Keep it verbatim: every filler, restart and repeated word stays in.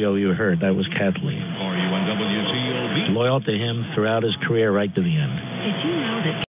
audio you heard, that was Kathleen. Are you on W Z O B? Loyal to him throughout his career right to the end. Did you know that